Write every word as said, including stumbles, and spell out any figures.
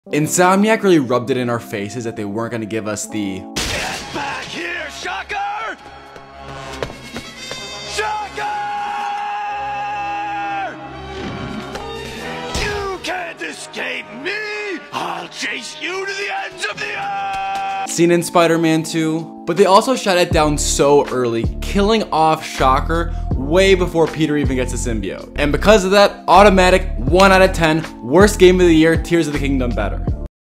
Insomniac really rubbed it in our faces that they weren't going to give us the Get back here, Shocker! Shocker! You can't escape me! I'll chase you to the ends of the earth! scene in Spider-Man two, but they also shut it down so early, killing off Shocker way before Peter even gets a symbiote. And because of that, automatic one out of ten, worst game of the year, Tears of the Kingdom better.